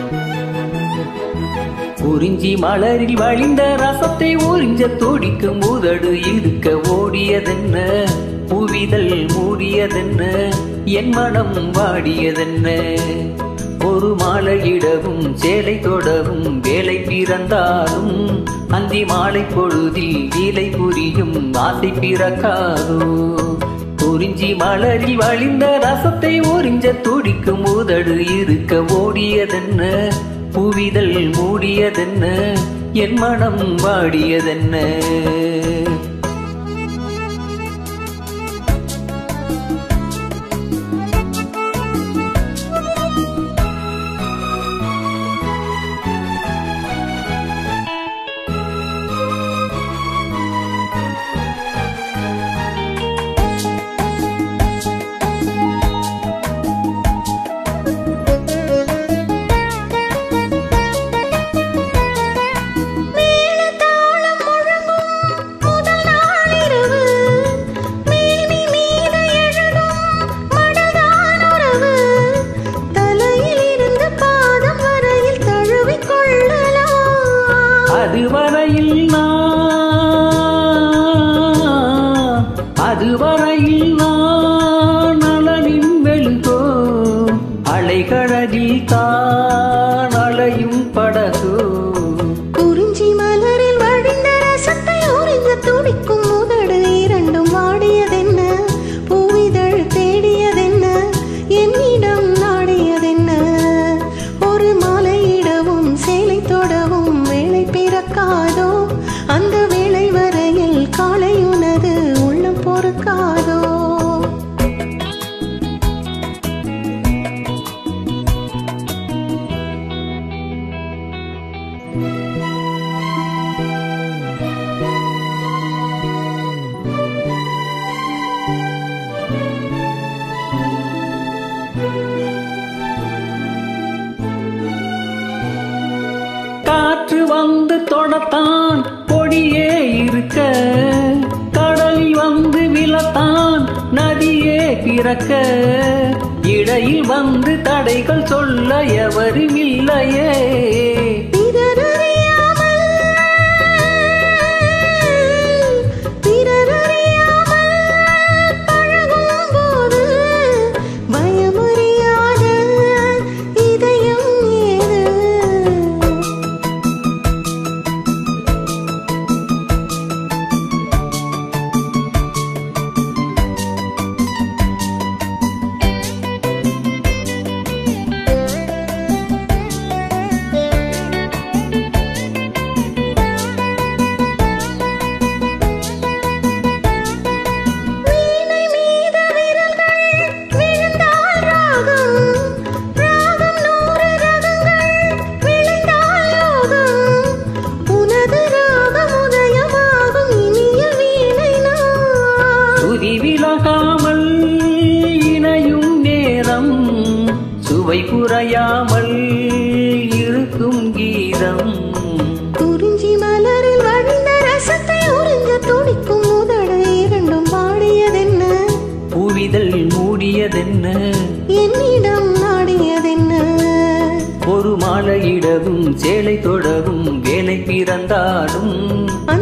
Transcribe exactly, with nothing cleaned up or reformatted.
குறிஞ்சி மலரில் வழிந்த ரசத்தை உறிஞ்ச துடிக்கும் உதடு இருக்க ஓடியதென்ன, புவிதல் மூடியதென்ன, என் மனம் வாடியதென்ன. ஒரு மாலையிடவும் சேலை தொடவும் வேலை பிறந்தாலும் அந்தி மாலை பொழுதில் லீலை புரியும் ஆசை பிறக்காதோ. குறிஞ்சி மலரில் வழிந்த ரசத்தை உறிஞ்ச துடிக்கும் உதடு இருக்க ஓடியதென்ன, புவிதல் மூடியதென்ன, என் மனம் வாடியதென்ன. அதுவரையில் நான் அதுவரையில் நான் அலனின் மெழுகோ, அலைகடலில் தான் அலையும் படகோ. குறிஞ்சி மலரில் வழிந்த ரசத்தை உறிஞ்ச துடிக்கும் உதடு இரண்டும் வாடியதென்ன, பூவிதழ் தேடியதென்ன, என்னிடம் நாடியதென்ன. ஒரு மாலையிடவும் சேலை தொடவும் வேலை பிறக்காதோ, அந்த வேளை வரையில் காலை உனது உள்ளம் பொறுக்காதோ. காற்று வந்து தொடத்தான் கொடியே இருக்க, கடலில் வந்து விழத்தான் நதியே பிறக்க. இடையில் வந்து தடைகள் சொல்ல எவரும் இல்லையே. விலகாமல் இணையும் நேரம் சுவை குறையாமல் இருக்கும் கீதம். குறிஞ்சி மலரில் வழிந்த ரசத்தை உறிஞ்ச துடிக்கும் உதடு இரண்டும் வாடியதென்ன, புவிதல் மூடியதென்ன, என்னிடம் நாடியதென்ன. ஒரு மாலையிடவும் சேலை தொடவும் வேலை பிறந்தாலும்